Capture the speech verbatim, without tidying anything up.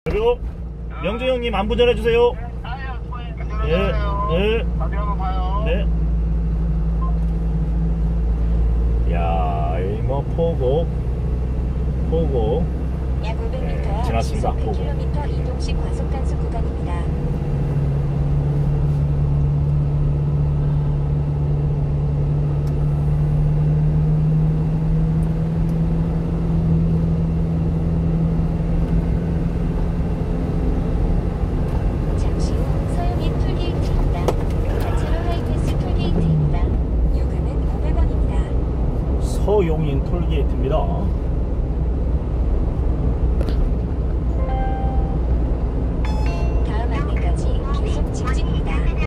그리고 명주 형님 안부전해 주세요. 예, 예. 네. 야, 이 뭐 포고, 포고. 약 오백 미터 네, 지났습니다. 백 킬로미터 이동식 과속 단속 구간입니다. 잠시 후 서영인 톨게이트입니다. 단체로 하이패스 톨게이트입니다. 요금은 오백 원입니다. 서용인 톨게이트입니다.